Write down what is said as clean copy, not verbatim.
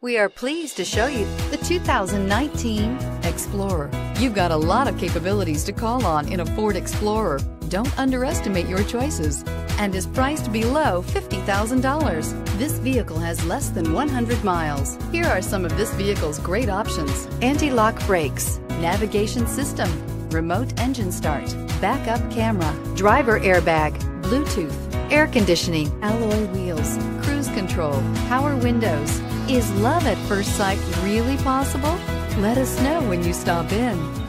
We are pleased to show you the 2019 Explorer. You've got a lot of capabilities to call on in a Ford Explorer. Don't underestimate your choices, and is priced below $50,000. This vehicle has less than 100 miles. Here are some of this vehicle's great options: anti-lock brakes, navigation system, remote engine start, backup camera, driver airbag, Bluetooth, air conditioning, alloy wheels, cruise control, power windows. Is love at first sight really possible? Let us know when you stop in.